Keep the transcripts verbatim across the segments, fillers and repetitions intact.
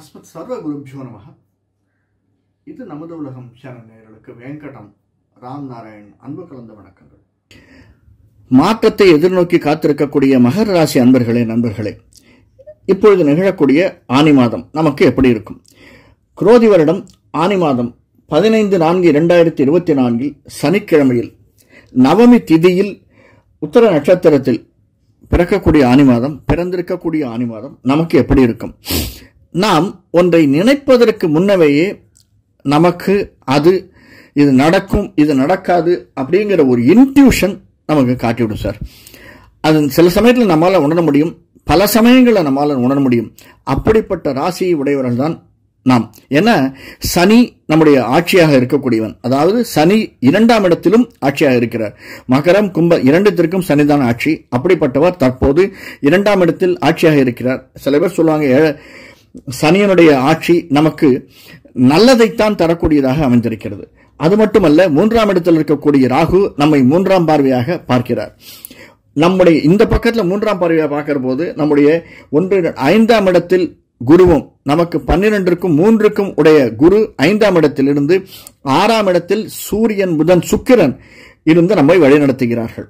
அஸ்மத் சர்வகுருபியோ நமஹ. இது நமது உலகம் சேனல் நேயர்களுக்கு வெங்கடம் ராம் நாராயண் அன்பு கலந்த வணக்கங்கள். மாற்றத்தை எதிர்நோக்கி காத்திருக்கக்கூடிய மகர ராசி அன்பர்களே நண்பர்களே, இப்பொழுது நிகழக்கூடிய ஆனி மாதம் நமக்கு எப்படி இருக்கும்? குரோதி வருடம் ஆனி மாதம் பதினைந்து நான்கு இரண்டாயிரத்தி இருபத்தி நான்கில் சனிக்கிழமையில் நவமி திதியில் உத்தர நட்சத்திரத்தில் பிறக்கக்கூடிய ஆனி மாதம், பிறந்திருக்கக்கூடிய ஆனி மாதம் நமக்கு எப்படி இருக்கும்? நாம் ஒன்றை நினைப்பதற்கு முன்னவேயே நமக்கு அது இது நடக்கும், இது நடக்காது அப்படிங்கிற ஒரு இன்ட்யூஷன் நமக்கு காட்டிவிடும் சார். அது சில சமயத்தில் நம்மளால் உணர முடியும், பல சமயங்களில் நம்மளால் உணர முடியும். அப்படிப்பட்ட ராசியை உடையவர்கள் தான் நாம். ஏன்னா சனி நம்முடைய ஆட்சியாக இருக்கக்கூடியவன், அதாவது சனி இரண்டாம் இடத்திலும் ஆட்சியாக இருக்கிறார். மகரம் கும்ப இரண்டுத்திற்கும் சனிதான் ஆட்சி. அப்படிப்பட்டவர் தற்போது இரண்டாம் இடத்தில் ஆட்சியாக இருக்கிறார். சில பேர் சொல்லுவாங்க, சனியனுடைய ஆட்சி நமக்கு நல்லதைத்தான் தரக்கூடியதாக அமைந்திருக்கிறது. அது மட்டுமல்ல, மூன்றாம் இடத்தில் இருக்கக்கூடிய ராகு நம்மை மூன்றாம் பார்வையாக பார்க்கிறார். நம்முடைய இந்த பக்கத்தில் மூன்றாம் பார்வையாக பார்க்கிற போது நம்முடைய ஒன்று ஐந்தாம் இடத்தில் குருவும், நமக்கு பன்னிரண்டிற்கும் மூன்றுக்கும் உடைய குரு ஐந்தாம் இடத்திலிருந்து ஆறாம் இடத்தில் சூரியன் புதன் சுக்கிரன் இருந்து நம்மை வழிநடத்துகிறார்கள்.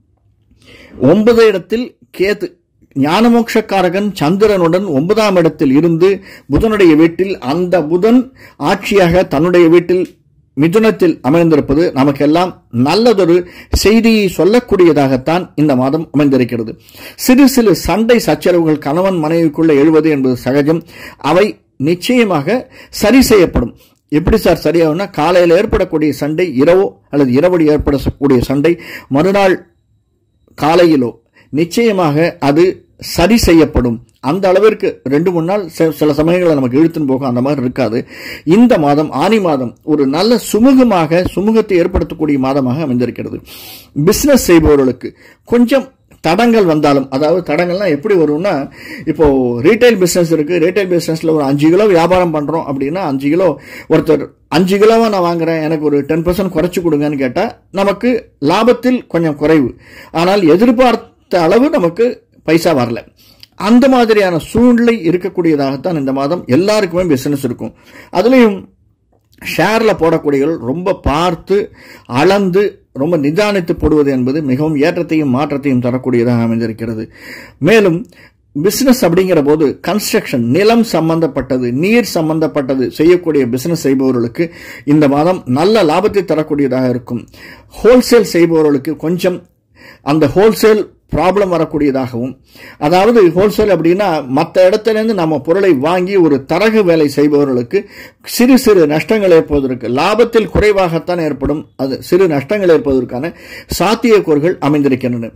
ஒன்பது இடத்தில் கேது ஞானமோட்சக்காரகன் சந்திரனுடன் ஒன்பதாம் இடத்தில் இருந்து புதனுடைய வீட்டில், அந்த புதன் ஆட்சியாக தன்னுடைய வீட்டில் மிதுனத்தில் அமைந்திருப்பது நமக்கெல்லாம் நல்லதொரு செய்தியை சொல்லக்கூடியதாகத்தான் இந்த மாதம் அமைந்திருக்கிறது. சிறு சிறு சண்டை சச்சரவுகள் கணவன் மனைவிக்குள்ள எழுவது என்பது சகஜம். அவை நிச்சயமாக சரி செய்யப்படும். எப்படி சார் சரியாகும்னா, காலையில் ஏற்படக்கூடிய சண்டை இரவோ அல்லது இரவடி ஏற்படக்கூடிய சண்டை மறுநாள் காலையிலோ நிச்சயமாக அது சரி செய்யப்படும். அந்த அளவிற்கு ரெண்டு மூணு நாள் சில சமயங்களில் நமக்கு இழுத்துன்னு போகும், அந்த மாதிரி இருக்காது. இந்த மாதம் ஆனி மாதம் ஒரு நல்ல சுமூகமாக சுமூகத்தை ஏற்படுத்தக்கூடிய மாதமாக அமைந்திருக்கிறது. பிசினஸ் செய்பவர்களுக்கு கொஞ்சம் தடங்கள் வந்தாலும், அதாவது தடங்கள்லாம் எப்படி வரும்னா, இப்போ ரீட்டைல் பிசினஸ் இருக்கு. ரீட்டைல் பிசினஸ்ல ஒரு அஞ்சு கிலோ வியாபாரம் பண்றோம் அப்படின்னா, அஞ்சு கிலோ ஒருத்தர் அஞ்சு கிலோவா நான் வாங்குறேன், எனக்கு ஒரு டென் பர்சன்ட் குறைச்சு கொடுங்கன்னு கேட்டா நமக்கு லாபத்தில் கொஞ்சம் குறைவு, ஆனால் எதிர்பார்த்த அளவு நமக்கு பைசா வரல. அந்த மாதிரியான சூழ்நிலை இருக்கக்கூடியதாகத்தான் இந்த மாதம் எல்லாருக்குமே பிசினஸ் இருக்கும். அதுலேயும் ஷேர்ல போடக்கூடியவர்கள் ரொம்ப பார்த்து அளந்து ரொம்ப நிதானித்து போடுவது என்பது மிகவும் ஏற்றத்தையும் மாற்றத்தையும் தரக்கூடியதாக அமைந்திருக்கிறது. மேலும் பிசினஸ் அப்படிங்கிற போது கன்ஸ்ட்ரக்ஷன், நிலம் சம்பந்தப்பட்டது, நீர் சம்பந்தப்பட்டது செய்யக்கூடிய பிசினஸ் செய்பவர்களுக்கு இந்த மாதம் நல்ல லாபத்தை தரக்கூடியதாக இருக்கும். ஹோல்சேல் செய்பவர்களுக்கு கொஞ்சம் அந்த ஹோல்சேல் ப்ராப்ளம் வரக்கூடியதாகவும், அதாவது ஹோல்சேல் அப்படின்னா மற்ற இடத்துல இருந்து நம்ம பொருளை வாங்கி ஒரு தரகு வேலை செய்பவர்களுக்கு சிறு சிறு நஷ்டங்கள் ஏற்படுவதற்கு, லாபத்தில் குறைவாகத்தான் ஏற்படும், அது சிறு நஷ்டங்கள் ஏற்பதற்கான சாத்தியக்கூறுகள் அமைந்திருக்கின்றன.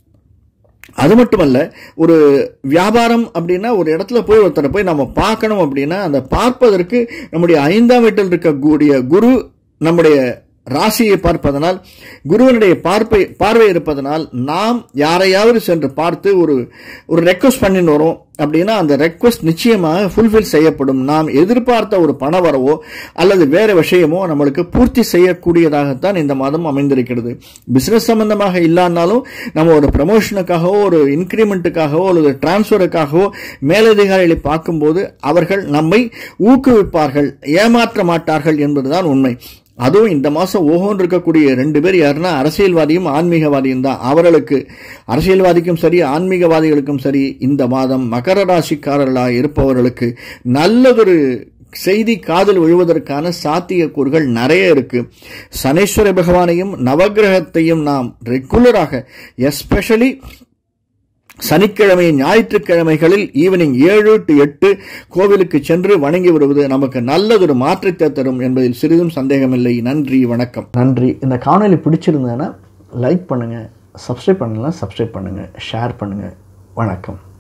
அது மட்டுமல்ல, ஒரு வியாபாரம் அப்படின்னா ஒரு இடத்துல போய் ஒருத்தரை போய் நம்ம பார்க்கணும் அப்படின்னா, அந்த பார்ப்பதற்கு நம்முடைய ஐந்தாம் வீட்டில் இருக்கக்கூடிய குரு நம்முடைய ராசியை பார்ப்பதனால், குருவனுடைய பார்ப்பை பார்வை இருப்பதனால் நாம் யாரையாவது சென்று பார்த்து ஒரு ஒரு ரெக்வஸ்ட் பண்ணின்னு வரோம் அப்படின்னா அந்த ரெக்வஸ்ட் நிச்சயமாக ஃபுல்ஃபில் செய்யப்படும். நாம் எதிர்பார்த்த ஒரு பண வரவோ அல்லது வேற விஷயமோ நம்மளுக்கு பூர்த்தி செய்யக்கூடியதாகத்தான் இந்த மாதம் அமைந்திருக்கிறது. பிசினஸ் சம்பந்தமாக இல்லானாலும் நம்ம ஒரு ப்ரமோஷனுக்காகவோ ஒரு இன்கிரிமெண்ட்டுக்காகவோ அல்லது டிரான்ஸ்ஃபருக்காகவோ மேலதிகாரிகளை பார்க்கும்போது அவர்கள் நம்மை ஊக்குவிப்பார்கள், ஏமாற்ற மாட்டார்கள் என்பதுதான் உண்மை. அதுவும் இந்த மாசம் ஓஹோன்னு இருக்கக்கூடிய ரெண்டு பேர் யாருன்னா அரசியல்வாதியும் ஆன்மீகவாதியும் தான். அவர்களுக்கு, அரசியல்வாதிக்கும் சரி ஆன்மீகவாதிகளுக்கும் சரி, இந்த மாதம் மகர ராசிக்காரர்களாக இருப்பவர்களுக்கு நல்லதொரு செய்தி காதில் விழுவதற்கான சாத்தியக்கூறுகள் நிறைய இருக்கு. சனீஸ்வர பகவானையும் நவகிரகத்தையும் நாம் ரெகுலராக, எஸ்பெஷலி சனிக்கிழமை ஞாயிற்றுக்கிழமைகளில் ஈவினிங் ஏழு டு எட்டு கோவிலுக்கு சென்று வணங்கி வருவது நமக்கு நல்லதொரு மாற்றத்தை தரும் என்பதில் சிறிதும் சந்தேகமில்லை. நன்றி, வணக்கம். நன்றி. இந்த காணொலி பிடிச்சிருந்ததுன்னா லைக் பண்ணுங்க, சப்ஸ்கிரைப் பண்ணலாம் சப்ஸ்கிரைப் பண்ணுங்க, ஷேர் பண்ணுங்க. வணக்கம்.